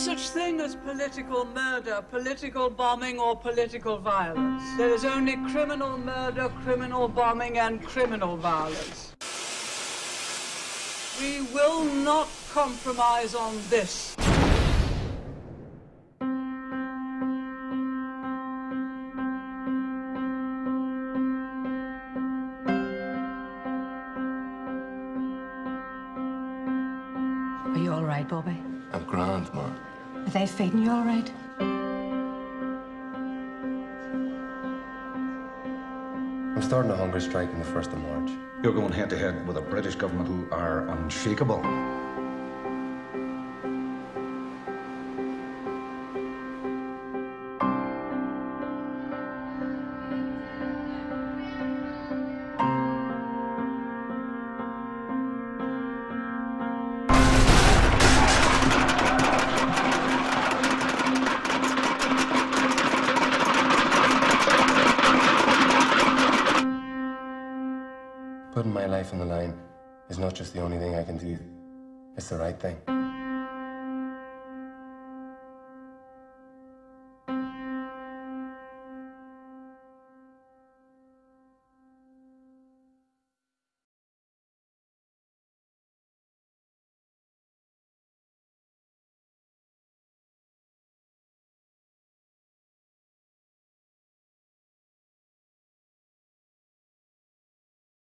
such thing as political murder, political bombing, or political violence. There is only criminal murder, criminal bombing, and criminal violence. We will not compromise on this. Are you all right, Bobby? I'm grand, Ma. Are they feeding you all right? I'm starting a hunger strike on the 1st of March. You're going head-to-head with a British government who are unshakable. Putting my life on the line is not just the only thing I can do. It's the right thing.